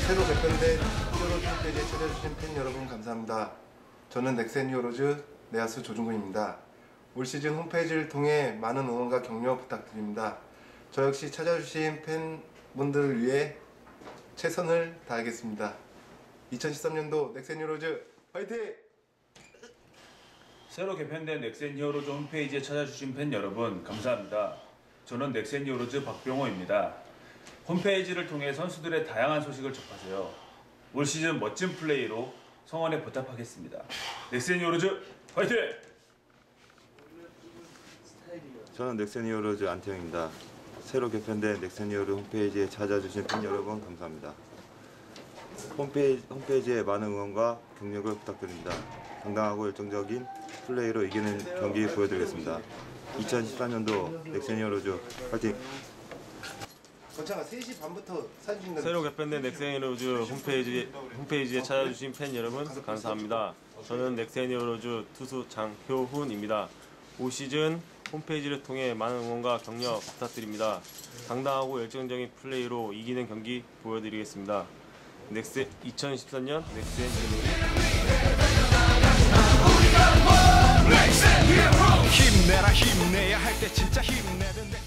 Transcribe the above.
새로 개편된 히어로즈 홈페이지에 찾아주신 팬 여러분 감사합니다. 저는 넥센 히어로즈 내야수 조중근입니다. 올 시즌 홈페이지를 통해 많은 응원과 격려 부탁드립니다. 저 역시 찾아주신 팬분들을 위해 최선을 다하겠습니다. 2013년도 넥센 히어로즈 화이팅! 새로 개편된 넥센 히어로즈 홈페이지에 찾아주신 팬 여러분 감사합니다. 저는 넥센 히어로즈 박병호입니다. 홈페이지를 통해 선수들의 다양한 소식을 접하세요. 올 시즌 멋진 플레이로 성원에 보답하겠습니다. 넥센 히어로즈 화이팅! 저는 넥센 히어로즈 안태영입니다. 새로 개편된 넥센 히어로즈 홈페이지에 찾아주신 팬 여러분 감사합니다. 홈페이지에 많은 응원과 격려를 부탁드립니다. 당당하고 열정적인 플레이로 이기는 경기 보여드리겠습니다. 2014년도 넥센 히어로즈 파이팅! 건창아 3시 반부터 사진 찍는다. 새로 개편된 넥센 히어로즈 홈페이지에 찾아주신 팬 여러분 감사합니다. 저는 넥센 히어로즈 투수 장효훈입니다. 올 시즌 홈페이지를 통해 많은 응원과 격려 부탁드립니다. 당당하고 열정적인 플레이로 이기는 경기 보여드리겠습니다. 2014년 넥센 힘내라 힘내야 할 때 진짜 힘내는